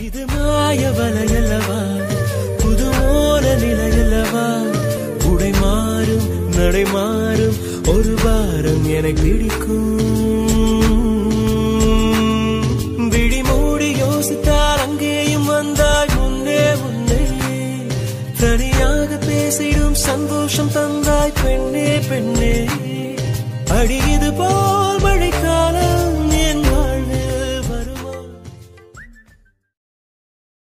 இது மாய வலையல்லவா, புதுமோன நிலையல்லவா, உடை மாறும் நடை மாறும் ஒரு வாரம் எனக்கு பிடிக்கும். விழி மூடி யோசித்தால் அங்கேயும் வந்தாய் முன்னே முன்னே, தனியாக பேசிடும் சந்தோஷம் தந்தாய் பெண்ணே பெண்ணே. அடியது போ